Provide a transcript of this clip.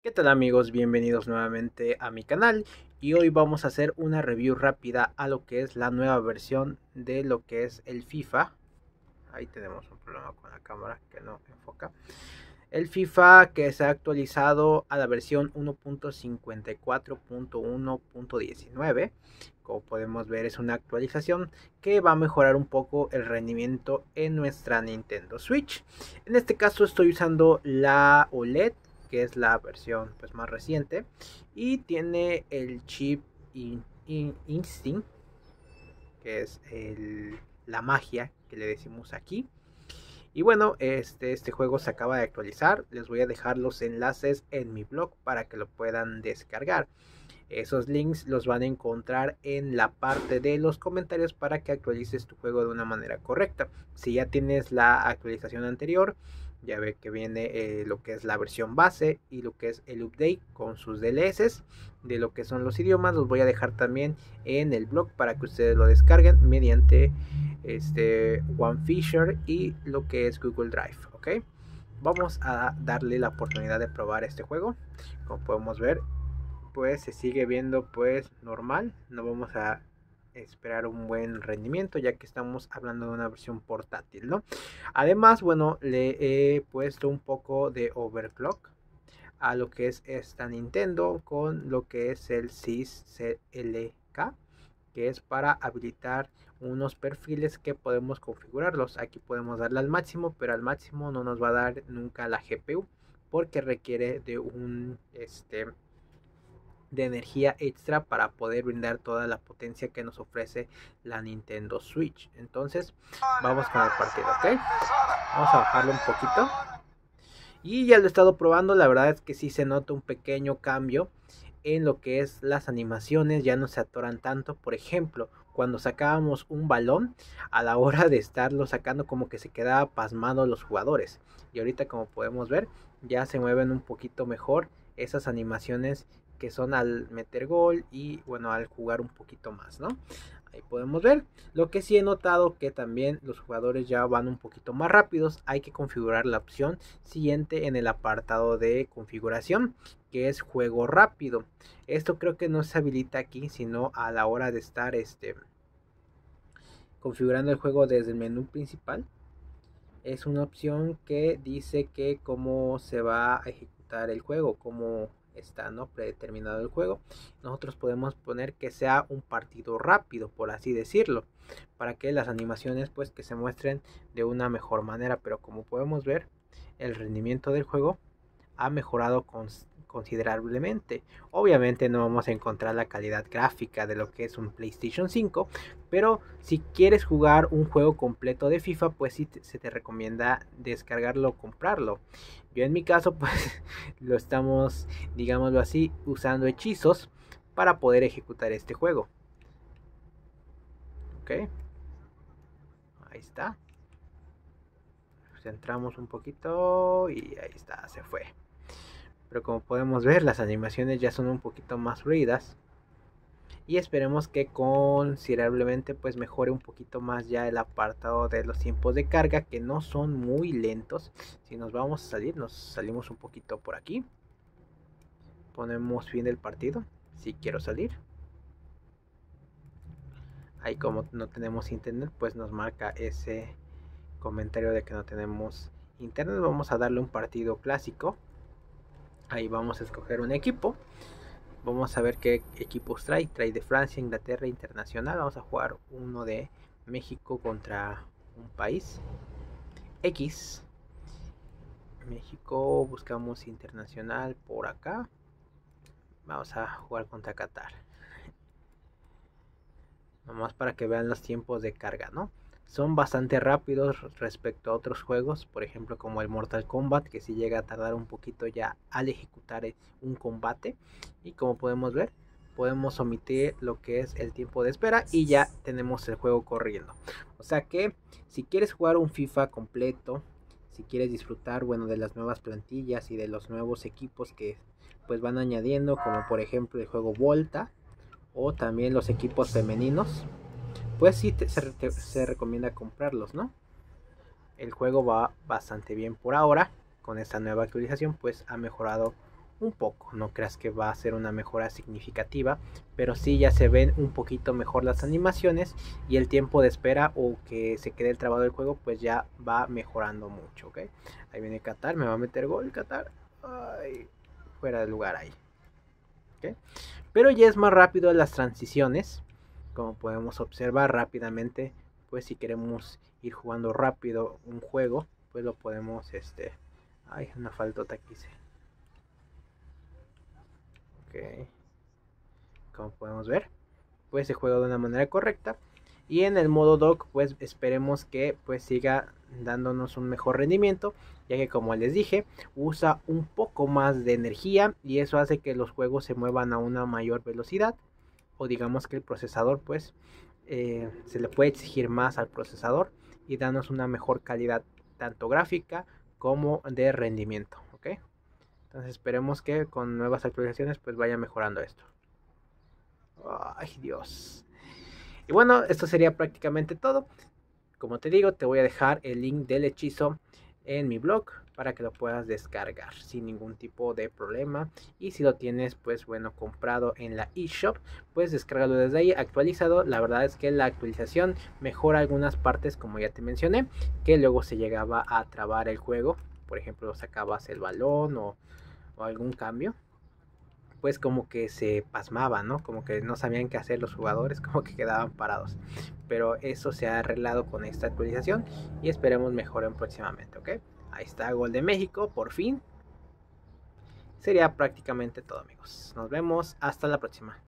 ¿Qué tal amigos? Bienvenidos nuevamente a mi canal y hoy vamos a hacer una review rápida a lo que es la nueva versión de lo que es el FIFA. Ahí tenemos un problema con la cámara que no enfoca. El FIFA que se ha actualizado a la versión 1.54.1.19. Como podemos ver, es una actualización que va a mejorar un poco el rendimiento en nuestra Nintendo Switch. En este caso estoy usando la OLED, que es la versión pues más reciente, y tiene el chip Instinct, que es la magia que le decimos aquí. Y bueno, este juego se acaba de actualizar. Les voy a dejar los enlaces en mi blog para que lo puedan descargar. Esos links los van a encontrar en la parte de los comentarios para que actualices tu juego de una manera correcta. Si ya tienes la actualización anterior, ya ve que viene lo que es la versión base y lo que es el update con sus DLSs de lo que son los idiomas. Los voy a dejar también en el blog para que ustedes lo descarguen mediante OneFisher y lo que es Google Drive. Ok, vamos a darle la oportunidad de probar este juego. Como podemos ver, pues se sigue viendo pues normal. No vamos a esperar un buen rendimiento ya que estamos hablando de una versión portátil, ¿no? Además, bueno, le he puesto un poco de overclock a lo que es esta Nintendo con lo que es el SysCLK, que es para habilitar unos perfiles que podemos configurarlos. Aquí podemos darle al máximo, pero al máximo no nos va a dar nunca la GPU porque requiere de un de energía extra para poder brindar toda la potencia que nos ofrece la Nintendo Switch. Entonces vamos con el partido, ¿ok? Vamos a bajarlo un poquito. Y ya lo he estado probando, la verdad es que sí se nota un pequeño cambio en lo que es las animaciones, ya no se atoran tanto. Por ejemplo, cuando sacábamos un balón, a la hora de estarlo sacando como que se quedaba pasmado los jugadores. Y ahorita, como podemos ver, ya se mueven un poquito mejor esas animaciones que son al meter gol y bueno, al jugar un poquito más, ¿no? Ahí podemos ver. Lo que sí he notado que también los jugadores ya van un poquito más rápidos. Hay que configurar la opción siguiente en el apartado de configuración, que es juego rápido. Esto creo que no se habilita aquí, sino a la hora de estar configurando el juego desde el menú principal. Es una opción que dice que cómo se va a ejecutar el juego, cómo está, ¿no?, predeterminado el juego. Nosotros podemos poner que sea un partido rápido, por así decirlo, para que las animaciones pues que se muestren de una mejor manera. Pero como podemos ver, el rendimiento del juego ha mejorado considerablemente. Obviamente no vamos a encontrar la calidad gráfica de lo que es un PlayStation 5, pero si quieres jugar un juego completo de FIFA, pues sí se te recomienda descargarlo o comprarlo. Yo en mi caso pues lo estamos, digámoslo así, usando hechizos para poder ejecutar este juego. Ok, ahí está. Centramos un poquito y ahí está, se fue. Pero como podemos ver, las animaciones ya son un poquito más fluidas y esperemos que considerablemente pues mejore un poquito más ya el apartado de los tiempos de carga, que no son muy lentos. Si nos vamos a salir, nos salimos un poquito por aquí, ponemos fin del partido. Si quiero salir, ahí como no tenemos internet pues nos marca ese comentario de que no tenemos internet. Vamos a darle un partido clásico. Ahí vamos a escoger un equipo. Vamos a ver qué equipos trae. Trae de Francia, Inglaterra, internacional. Vamos a jugar uno de México contra un país X. México, buscamos internacional por acá. Vamos a jugar contra Qatar. Nomás para que vean los tiempos de carga, ¿no? Son bastante rápidos respecto a otros juegos, por ejemplo como el Mortal Kombat, que sí llega a tardar un poquito ya al ejecutar un combate. Y como podemos ver, podemos omitir lo que es el tiempo de espera y ya tenemos el juego corriendo. O sea que si quieres jugar un FIFA completo, si quieres disfrutar, bueno, de las nuevas plantillas y de los nuevos equipos que pues van añadiendo, como por ejemplo el juego Volta o también los equipos femeninos, pues sí se recomienda comprarlos, ¿no? El juego va bastante bien por ahora. Con esta nueva actualización pues ha mejorado un poco, no creas que va a ser una mejora significativa, pero sí ya se ven un poquito mejor las animaciones y el tiempo de espera o que se quede el trabado del juego pues ya va mejorando mucho, ¿ok? Ahí viene Qatar, me va a meter gol Qatar. Ay, fuera de lugar ahí. ¿Ok? Pero ya es más rápido las transiciones, como podemos observar rápidamente, pues si queremos ir jugando rápido un juego, pues lo podemos, ay, una faltota que hice. Ok, como podemos ver, pues se juega de una manera correcta. Y en el modo dock, pues esperemos que pues siga dándonos un mejor rendimiento, ya que como les dije, usa un poco más de energía y eso hace que los juegos se muevan a una mayor velocidad, o digamos que el procesador pues se le puede exigir más al procesador y darnos una mejor calidad tanto gráfica como de rendimiento, ¿ok? Entonces esperemos que con nuevas actualizaciones pues vaya mejorando esto. Ay, Dios. Y bueno, esto sería prácticamente todo. Como te digo, te voy a dejar el link del hechizo en mi blog para que lo puedas descargar sin ningún tipo de problema. Y si lo tienes, pues bueno, comprado en la eShop, pues descárgalo desde ahí, actualizado. La verdad es que la actualización mejora algunas partes, como ya te mencioné, que luego se llegaba a trabar el juego. Por ejemplo, sacabas el balón o algún cambio, pues como que se pasmaba, ¿no? Como que no sabían qué hacer los jugadores, como que quedaban parados. Pero eso se ha arreglado con esta actualización y esperemos mejoren próximamente, ¿ok? Ahí está, gol de México, por fin. Sería prácticamente todo, amigos. Nos vemos, hasta la próxima.